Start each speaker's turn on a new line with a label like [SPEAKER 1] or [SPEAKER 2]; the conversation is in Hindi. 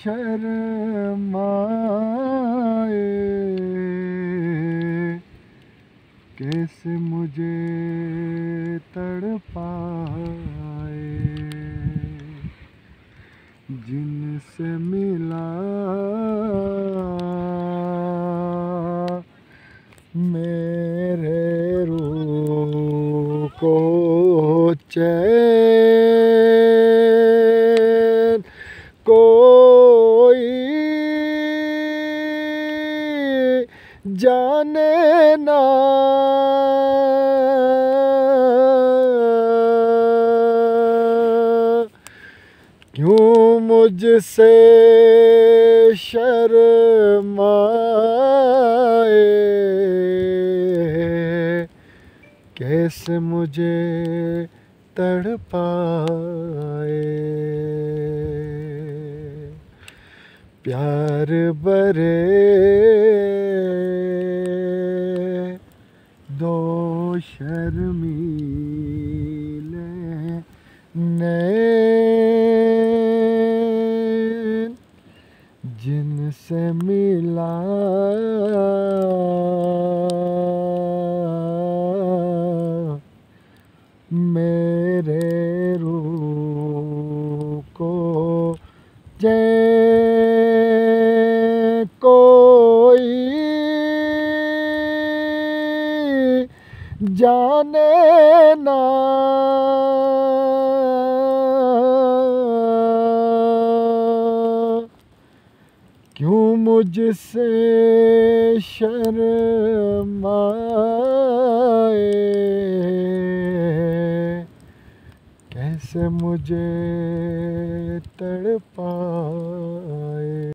[SPEAKER 1] शर्माए, कैसे मुझे तड़पाए। जिनसे मिला मेरे रूह को चैन कोई जाने ना, क्यों मुझसे शर्माए, कैसे मुझे तड़पाए। प्यार भरे दो शर्मीले नैन, जिनसे मिला मेरे रूह को चैन कोई जाने ना, क्यों मुझसे शर्माए, कैसे मुझे तड़पा।